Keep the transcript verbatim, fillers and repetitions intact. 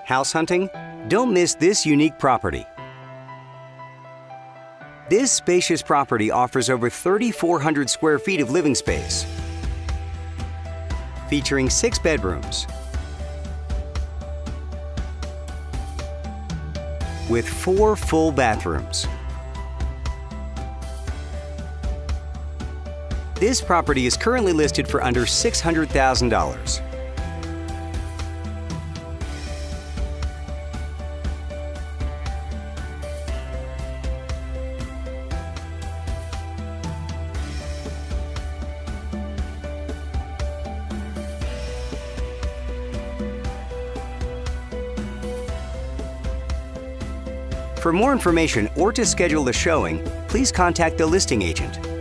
House hunting? Don't miss this unique property. This spacious property offers over three thousand four hundred square feet of living space, featuring six bedrooms with four full bathrooms. This property is currently listed for under six hundred thousand dollars. For more information or to schedule a showing, please contact the listing agent.